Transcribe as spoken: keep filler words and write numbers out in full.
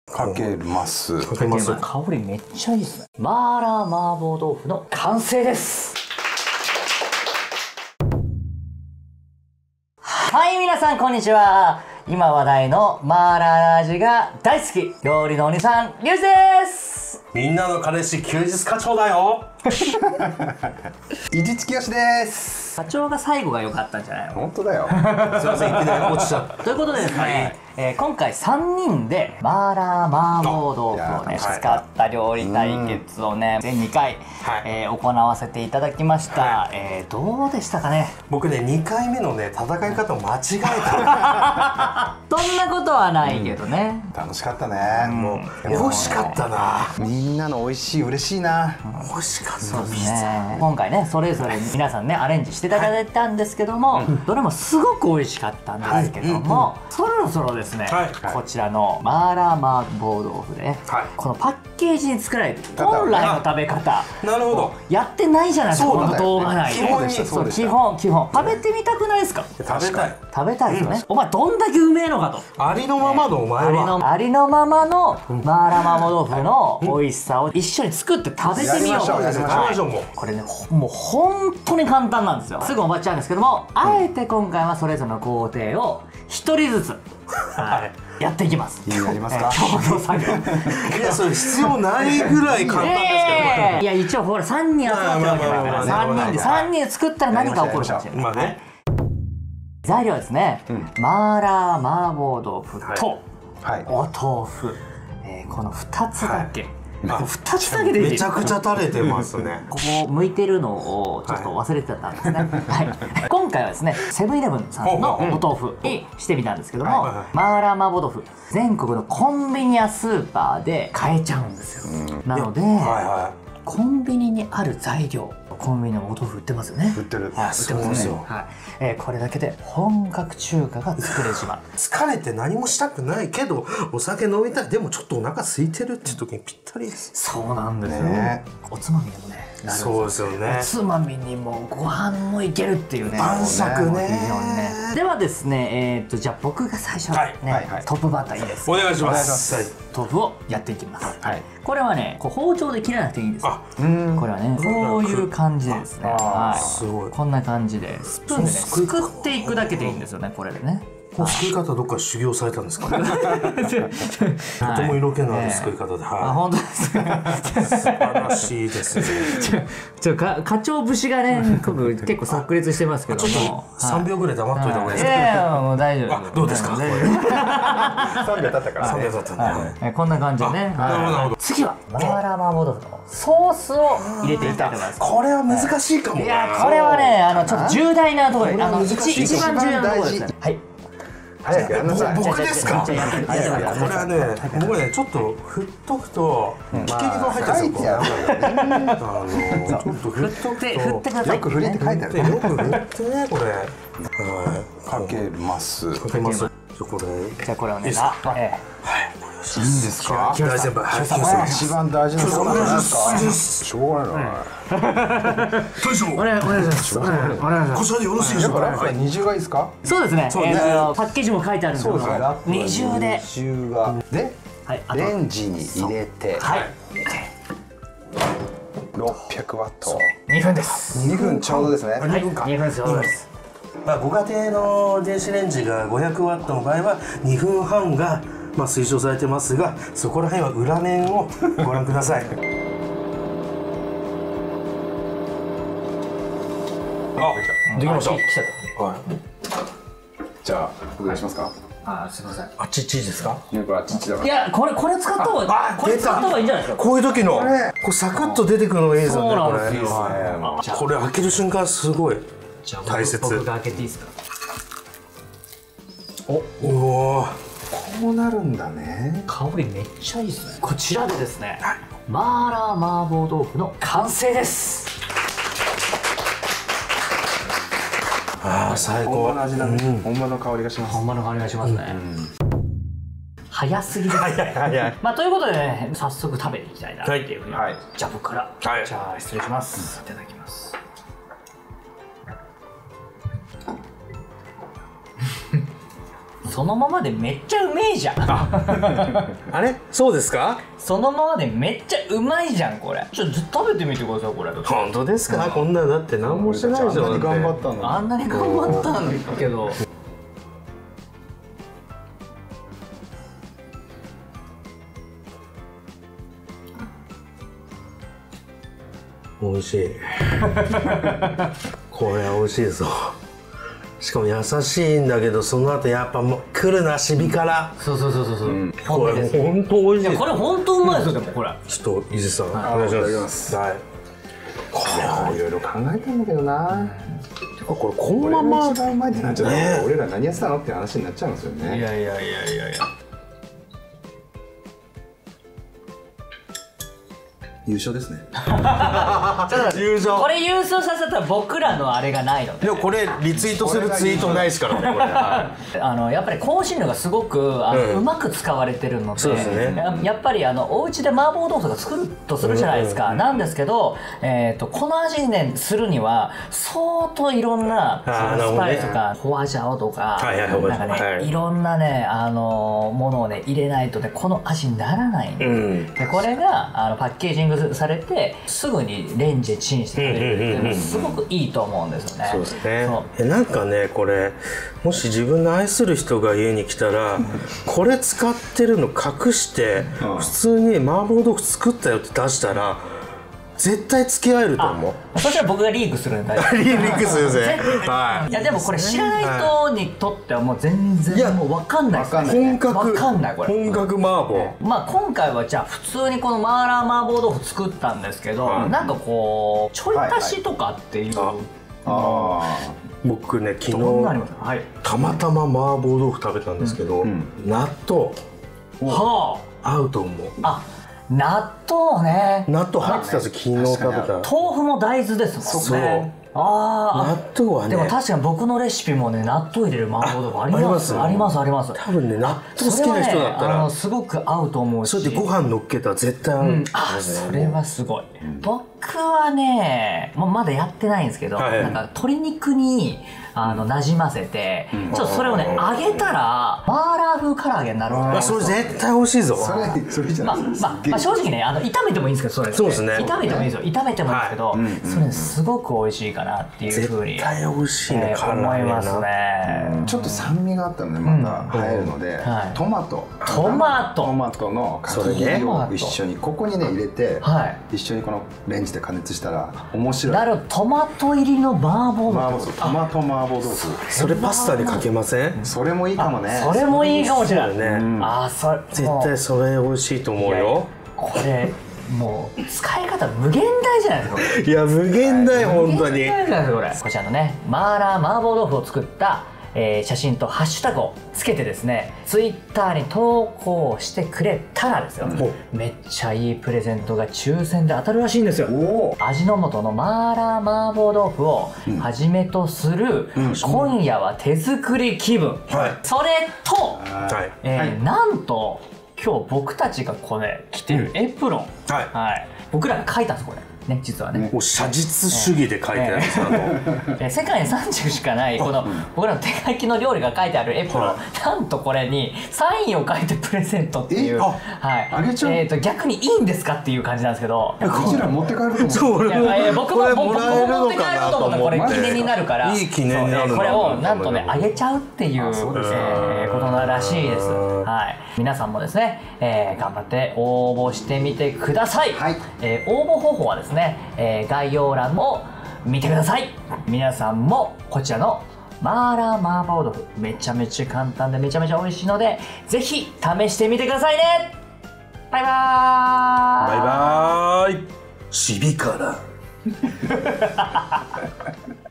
かけます。 かけます。香りめっちゃいいですね。マーラー麻婆豆腐の完成です。はい、皆さんこんにちは。今話題のマーラー味が大好き、料理のお兄さんリュウジです。 みんなの彼氏休日課長だよ。 いじつきよしです。 課長が最後が良かったんじゃないの？ 本当だよ。 すいません、いきなり落ちちゃった。 ということでですね、はい、えー、今回さんにんでマーラー麻婆豆腐をね使った料理対決をね全にかい、はい、えー、行わせていただきました。はい、えー、どうでしたかね。 僕ねにかいめのね戦い方を間違えた。 そんなことはないけどね、 うん、楽しかったね。もう美味しかったな。 みんなの美味しい嬉しいな。 美味しかったですね。今回ねそれぞれ皆さんねアレンジしていただいたんですけども、はい、どれもすごく美味しかったんですけども、はい、そろそろですね、はい、こちらのマーラー麻婆豆腐で、ね、はい、このパッケージに作られて本来の食べ方、 なるほど、 やってないじゃないですか、この動画内で。 基本にそうでした。 基本基本食べてみたくないですか？ 食べたい食べたいですよね。お前どんだけうめえのかと。 ありのままのお前はありのままのマーラー麻婆豆腐の美味しさを一緒に作って食べてみよう。 やりましょう。 これねもう本当に簡単なんですよ。すぐ終わっちゃうんですけども、あえて今回はそれぞれの工程を一人ずつ、はい、やっていきます。 やりますか。 共同作業。 いやそれ必要ないぐらい簡単ですけど、 えー、いや一応ほらさんにん集まってるわけだからさんにんでさんにん作ったら何か起こるかもしれない。 まあね。 材料はですね、うん、マーラー麻婆豆腐と、はい、お豆腐、えー、このふたつだけ、はい、ふたつだけでいい。 めちゃくちゃ垂れてますね。 ここ向いてるのをちょっと忘れてたんですね。はい、今回はですねセブンイレブンさんのお豆腐にしてみたんですけども、マーラー麻婆豆腐全国のコンビニやスーパーで買えちゃうんですよ。なので、はいはい、コンビニにある材料、コンビニのお豆腐売ってますよね。 売ってる。 はい、売ってますよ。はい、えー、これだけで本格中華が作れちまう。 疲れて何もしたくないけどお酒飲みたい、でもちょっとお腹空いてるっていう時にぴったりです。 そうなんですよね。おつまみでもね。 そうですよね。 おつまみにもご飯もいけるっていうね。 晩酌ね。 ではですね、えっとじゃあ僕が最初ねトップバッターいいですか。 お願いします。 豆腐をやっていきます。はい。これはね、こう包丁で切らなくていいんですよ。これはね、こういう感じですね。はい。すごい。こんな感じでスプーンでねすくっていくだけでいいんですよね。これでね。 このすくい方どっか修行されたんですか。とても色気のあるすくい方で、 あ、本当ですか。 素晴らしいですね。 ちょか課長節がね、結構炸裂してますけども、 三秒ぐらい黙っといた方がいいですか。 いやいやもう大丈夫。 どうですか。 三秒経ったから。 三秒経ったね。 こんな感じでね。なるほど。次はマーラー麻婆豆腐のソースを入れていきたいと思います。 これは難しいかも。 いやこれはね、あのちょっと重大なところで、あの一一番重要なところですね。はい。 早くやんなさい。 僕ですか。これはね、僕ねちょっと振っとくと聞きにが入ってるんですよ。あのちょっと振っとくと振ってください。 よく振れって書いてある。 よく振ってねこれ。 かけます。 かけます。じゃこれ。 じゃこれをね。はい。 いいんですか。 大先輩。 一番大事なことなんですか。しょうがないな。 大将。 お願いします。お願いします。 こちらでよろしいでしょうか。 二重がいいですか。 そうですね。パッケージも書いてあるんですけど、二重で。 二重がでレンジに入れて。 はい。 ろっぴゃくワット。 にふんです。 にふんちょうどですね。 はい。にふんちょうどです。 まあご家庭の電子レンジがごひゃくワットの場合はにふんはんがまあ推奨されてますが、そこら辺は裏面をご覧ください。あ、できました。はい。 じゃあお願いしますか。 あ、すみません。 あっちっちですか。 いやこれあっちっちだから。 いやこれこれ使った方がこれ使った方がいいんじゃないですか。 こういう時のこれサクッと出てくるのがいいですよね。 そうなんですよ。 これ開ける瞬間すごい大切。 僕が開けていいですか。 おお。 こうなるんだね。 香りめっちゃいいですね。こちらでですね、マーラー麻婆豆腐の完成です。 ああ最高。 本場の味だね。本場の香りがします。 本場の香りがしますね。早すぎです。 早い早い。 まあということでね、早速食べていきたいなっていうふうに。 はい。 じゃあ僕から。じゃあ失礼します。いただきます。 そのままでめっちゃうめえじゃん。 あれそうですか？ そのままでめっちゃうまいじゃんこれ。ちょっと食べてみてくださいこれ。 本当ですか？こんなのだって何もしてないでしょ。 あんなに頑張ったのに。 あんなに頑張ったんだけど。 美味しい。これは美味しいぞ。しかも優しいんだけど、その後やっぱもう来るな、シビ辛。 そうそうそうそうそう。 これ本当美味しい。 これ本当うまいですよでもこれ。 ちょっと伊勢さん、おあ願いしいただきま。 ますす。 はい。これはいろいろ考えたんだけどな。てかこれこのこれままが一番うまいってなっちゃうと、 ね俺ら何やってたのって話になっちゃうんですよいね。 やいやいやいやいや。 優勝ですね。 優勝。 これ優勝させたら僕らのあれがないので。 でもこれリツイートするツイートないですからね。これ。はあのやっぱり香辛料がすごくあの、 うんうまく使われてるので、 そうですねややっぱりあのお家で麻婆豆腐とか作るとするじゃないですか、なんですけど、えー、とこの味に、ね、するには相当いろんなあーなるほどねスパイスとかホワジャオとか、 はいはいはいなんかね、 はいいろんなねあのものをね入れないとねこの味にならないんで、 うん。 でこれがあのパッケージングされてすぐにレンジでチンしてくれるっていうのはすごくいいと思うんですよね。 そうですねそう。 えなんかねこれもし自分の愛する人が家に来たらこれ使ってるの隠してうん普通に麻婆豆腐作ったよって出したら絶対付き合えると思う。 そしたら僕がリークするんだよ。 リークするぜ。はいやでもこれ知らない人にとってはもう全いや然もう分かんないですね。 わかんない本格分かんないこれ。 本格麻婆。 まあ今回はじゃあ普通にこのマーラー麻婆豆腐作ったんですけど、 うんなんかこうちょい足しとかっていう、 はいあ僕ね昨どんなあり日ますか？はい。 たまたま麻婆豆腐食べたんですけど、 うん納豆は合うと思う。 あ。あ、納豆ね。 納豆入ってたんですよ、昨日食べた。 豆腐も大豆ですもんね。ああ。 納豆はねでも確かに僕のレシピもね納豆入れる麻婆豆腐ありますありますあります。 多分ね納豆好きな人だったそれはね、あらのすごく合うと思うし。 それでご飯乗っけたら絶対合う、 うん、あ、それはすごい。僕はね、もうまだやってないんですけど、 はいなんか鶏肉にあの馴染ませて、ちょっとそれをね揚げたらマーラー風唐揚げになるんで。 あそれ絶対美味しいぞ。 あ、それそれじゃまあないですまあまあ正直ねあの炒めてもいいんですけどそれってそうですね炒めてもいいんですよ炒めてもいいんですけど、 はいうんうんそれねすごく美味しいかなっていうふうに、 絶対美味しいね、 えー思いますね。 ちょっと酸味があったのでまた入るので、 はいトマトトマトトマトのかきそれねを一緒にここにね入れて、 はい一緒にこのレンジで加熱したら面白い。 なるほどトマト入りの麻婆麻婆豆腐。 トマト麻婆豆腐、 それパスタにかけません？ それもいいかもね。 それもいいかもしれない。 ね、 あーそれ絶対それ美味しいと思うよ。 これもう使い方無限大じゃないですかこれ。 いや無限大本当に。 無限大じゃないですかこれ。こちらのねマーラー麻婆豆腐を作った、えー写真とハッシュタグをつけてですねツイッターに投稿してくれたらですよ、めっちゃいいプレゼントが抽選で当たるらしいんですよ。 おー味の素のマーラー麻婆豆腐をはじめとする、今夜は手作り気分、 はいそれと、 はいえーはいなんと今日僕たちがこれ着てるエプロン、 はいはい、僕らが書いたんですこれね実はね。 もう写実主義で書いてあるんですあのえー世界にさん着しかないこの僕らの手書きの料理が書いてあるエプロン、 はいなんとこれにサインを書いてプレゼントっていう、 えはい、 あげちゃうえーと逆にいいんですかっていう感じなんですけど。 うちら持って帰ると思う。 いやそう俺もいや僕もこれ僕ももらえる持って帰のかなろうと思ったらこれと思って記念になるからいい記念になるなそうねこれをなんとねと思ってあげちゃうっていうそうですねえーことならしいです。はい、皆さんもですね、えー頑張って応募してみてください。 はいえー応募方法はですね、えー概要欄を見てください。皆さんもこちらのマーラー麻婆豆腐めちゃめちゃ簡単でめちゃめちゃ美味しいのでぜひ試してみてくださいね。バイバーイ。 バイバーイシビ辛